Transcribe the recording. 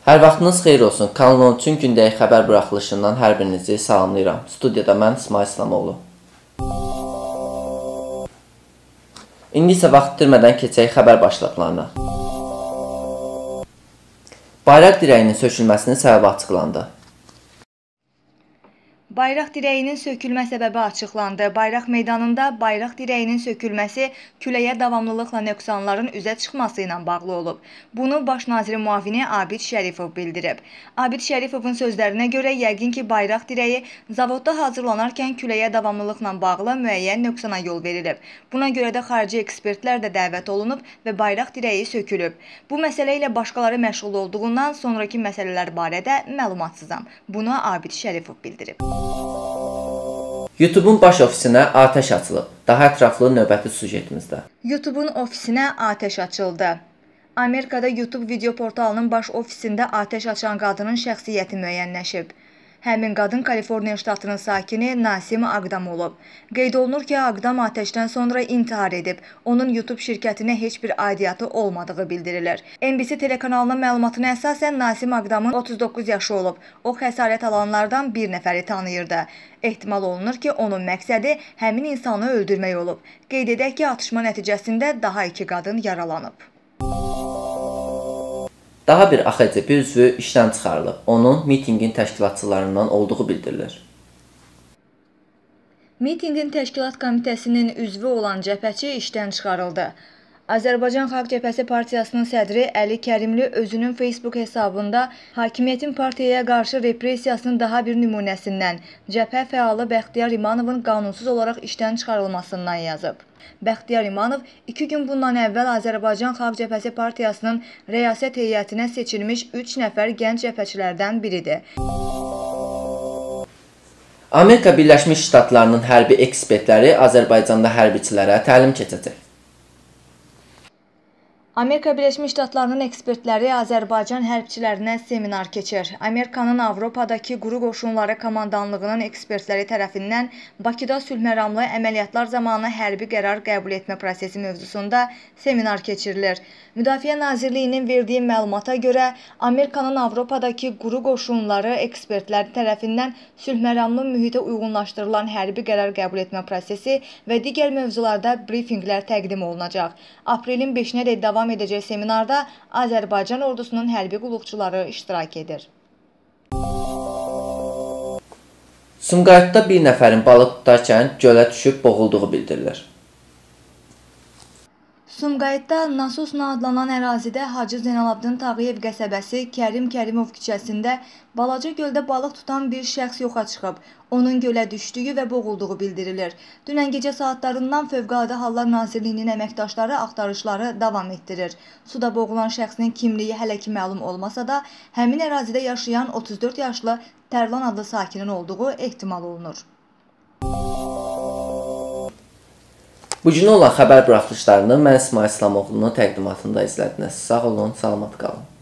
Hər vaxtınız xeyir olsun. Kanal 13-ün gündəlik xəbər buraxılışından hər birinizi salamlayıram. Studiyada mən İsmail İslamoğlu. İndi isə vaxt itirmədən keçək xəbər başlıqlarına. Bayraq dirəyinin sökülməsinin səbəbi açıqlandı. Bayraq dirəyinin sökülmə səbəbi açıqlandı. Bayraq meydanında bayraq dirəyinin sökülməsi küləyə davamlılıqla nöqsanların üzə çıxması ilə bağlı olub. Bunu Baş nazirin müavini Abid Şərifov bildirib. Abid Şərifovun sözlərinə görə yəqin ki, bayraq dirəyi zavodda hazırlanarkən küləyə davamlılıqla bağlı müəyyən nöqsana yol verilib. Buna görə də xarici ekspertlər də dəvət olunub və bayraq dirəyi sökülüb. Bu məsələ ilə başqaları məşğul olduğundan sonraki məsələlər barədə məlumatsızam. Bunu Abid Şərifov bildirib. YouTube-un baş ofisinə atəş açılıb. Daha ətraflı növbəti süjetimizdə. YouTube-un ofisinə atəş açıldı. Amerikada YouTube video portalının baş ofisində atəş açan qadının şəxsiyyəti müəyyənləşib. Həmin qadın Kaliforniya ştatının sakini Nasim Aqdam olub. Qeyd olunur ki, Aqdam atəşdən sonra intihar edib. Onun YouTube şirkətinə heç bir aidiyyatı olmadığı bildirilir. NBC telekanalının məlumatına əsasən Nasim Aqdamın 39 yaşı olub. O, xəsarət alanlardan bir nəfəri tanıyırdı. Ehtimal olunur ki, onun məqsədi həmin insanı öldürmək olub. Qeyd edək ki, atışma nəticəsində daha 2 qadın yaralanıb. Daha bir AXCP üzvü işdən çıxarılıb. Onun mitinqin təşkilatçılarından olduğu bildirilir. Mitinqin təşkilat komitəsinin üzvü olan cəbhəçi işdən çıxarıldı. Azərbaycan Xalq Cəbhəsi Partiyasının sədri Əli Kərimli özünün Facebook hesabında hakimiyyətin partiyaya qarşı repressiyasının daha bir nümunəsindən cəbhə fəalı Bəxtiyar İmanovun qanunsuz olaraq işdən çıxarılmasından yazıb. Bəxtiyar İmanov 2 gün bundan əvvəl Azərbaycan Xalq Cəbhəsi Partiyasının rəyasət heyətinə seçilmiş 3 nəfər gənc cəbhəçilərdən biridir. Amerika Birləşmiş Ştatlarının hərbi ekspertləri Azərbaycanda hərbiçilərə təlim keçəcək. Amerika Birləşmiş Ştatlarının ekspertləri Azərbaycan hərbçilərinə seminar keçir. Amerikanın Avropadakı quru qoşunları komandanlığının ekspertləri tərəfindən Bakıda sülhməramlı əməliyyatlar zamanı hərbi qərar qəbul etmə prosesi mövzusunda seminar keçirilir. Müdafiə Nazirliyinin verdiyi məlumata görə Amerikanın Avropadakı quru qoşunları ekspertləri tərəfindən sülhməramlı mühitə uyğunlaşdırılan hərbi qərar qəbul etmə prosesi və digər mövzularda brifinqlər təqdim olunacaq. Aprelin 5-nə davam edəcək seminarda Azərbaycan ordusunun hərbi qulluqçuları iştirak edir. Sumqayıtda bir nəfərin balıq tutarkən gölə düşüb boğulduğu bildirilir. Sumqayıtda Nasusna adlanan ərazidə Hacı Zeynalabdin Tağıyev qəsəbəsi Kərim Kərimov küçəsində balaca göldə balıq tutan bir şəxs yoxa çıxıb. Onun gölə düşdüyü və boğulduğu bildirilir. Dünən gecə saatlarından Fövqəladə Hallar Nazirliyinin əməkdaşları axtarışları davam etdirir. Suda boğulan şəxsin kimliyi hələ ki məlum olmasa da, həmin ərazidə yaşayan 34 yaşlı Tərlan adlı sakinin olduğu ehtimal olunur. Bugün olan xəbər buraxılışlarını mən İsmail İslamoğlu'nun təqdimatında izlədiniz. Sağ olun, salamat qalın.